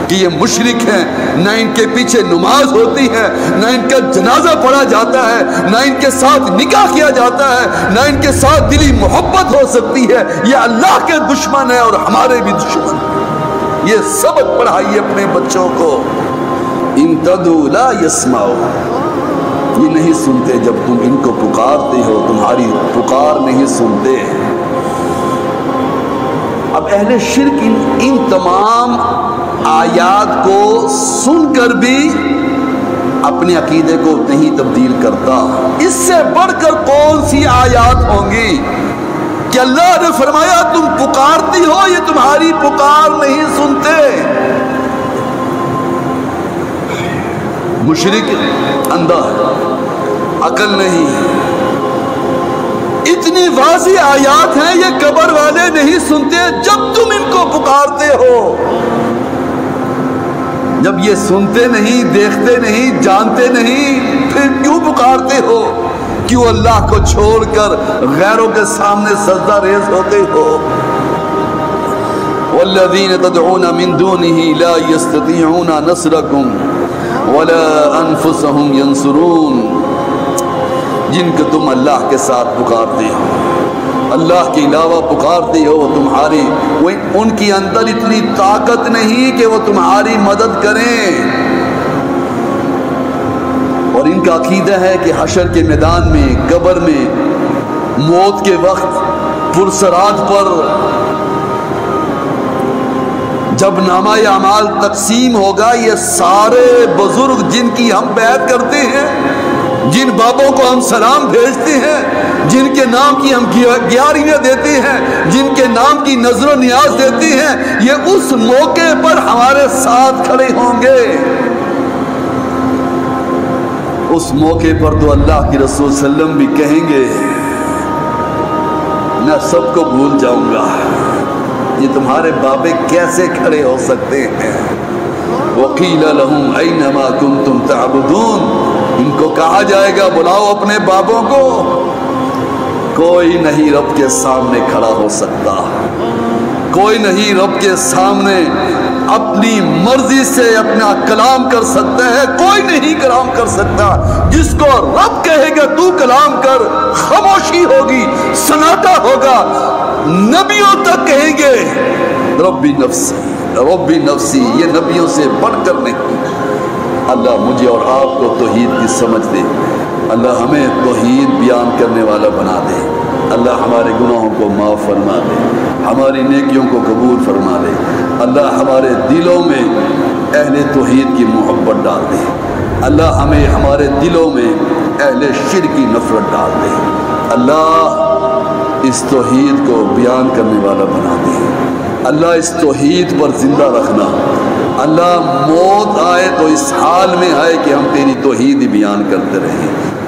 کہ یہ مشرک ہیں، نہ ان کے پیچھے نماز ہوتی ہے، نہ ان کا جنازہ پڑھا جاتا ہے، نہ ان کے ساتھ نکاح کیا جاتا ہے، نہ ان کے ساتھ دلی محبت ہو سکتی ہے، یہ اللہ کے دشمن ہے اور ہمارے بھی دشمن ہیں۔ یہ سبق پڑھائیے اپنے بچوں کو۔ ان تدعوا لا يسمعوا، یہ نہیں سنتے جب تم ان کو پکارتے ہو، تمہاری پکار نہیں سنتے۔ اب اہل شرک ان تمام آیات کو سن کر بھی اپنے عقیدے کو نہیں تبدیل کرتا۔ اس سے بڑھ کر کون سی آیات ہوں گی کہ اللہ نے فرمایا تم پکارتی ہو، یہ تمہاری پکار نہیں سنتے۔ مشرک اندھا ہے، عقل نہیں ہے۔ اتنی واضح آیات ہیں، یہ قبر والے نہیں سنتے جب تم ان کو پکارتے ہو۔ جب یہ سنتے نہیں، دیکھتے نہیں، جانتے نہیں، پھر کیوں پکارتے ہو؟ کیوں اللہ کو چھوڑ کر غیروں کے سامنے سجدہ ریز ہوتے ہو؟ والذین تدعون من دونه لا يستطيعون نصركم ولا انفسهم ينصرون، جن کو تم اللہ کے ساتھ پکارتے ہو، اللہ کے علاوہ پکارتے ہو، ان کی اندر اتنی طاقت نہیں کہ وہ تمہاری مدد کریں۔ اور ان کا عقیدہ ہے کہ حشر کے میدان میں، قبر میں، موت کے وقت، پرسرات پر جب نامہ اعمال تقسیم ہوگا، یہ سارے بزرگ جن کی ہم بیعت کرتے ہیں، جن بابوں کو ہم سلام بھیجتے ہیں، جن کے نام کی ہم گیاریاں دیتے ہیں، جن کے نام کی نظر و نیاز دیتے ہیں، یہ اس موقع پر ہمارے ساتھ کھڑے ہوں گے۔ اس موقع پر تو اللہ کے رسول صلی اللہ علیہ وسلم بھی کہیں گے میں سب کو بھول جاؤں گا، یہ تمہارے بابے کیسے کھڑے ہو سکتے ہیں؟ وَقِيلَ لَهُمْ أَيْنَ مَا كُنْتُمْ تَعْبُدُونَ، ان کو کہا جائے گا بلاؤ اپنے بابوں کو۔ کوئی نہیں رب کے سامنے کھڑا ہو سکتا، کوئی نہیں رب کے سامنے اپنی مرضی سے اپنا کلام کر سکتا ہے، کوئی نہیں کلام کر سکتا۔ جس کو رب کہے گا تو کلام کر، خاموشی ہوگی، سناٹا ہوگا۔ نبیوں تک کہیں گے ربی نفسی ربی نفسی، یہ نبیوں سے بڑھ کر نہیں۔ اللہ مجھے اور آپ کو توحید کی سمجھ دے، اللہ ہمیں توحید بیان کرنے والا بنا دے، اللہ ہمارے گناہوں کو معاف فرما دے، ہماری نیکیوں کو قبول فرما دے، اللہ ہمارے دلوں میں اہل توحید کی محبت ڈال دے، اللہ ہمیں ہمارے دلوں میں اہل شرک کی نفرت ڈال دے، اللہ اس توحید کو بیان کرنے والا بنا دے، اللہ اس توحید پر زندہ رکھنا، اللہ موت آئے تو اس حال میں آئے کہ ہم تیری توحید ہی بیان کرتے رہیں۔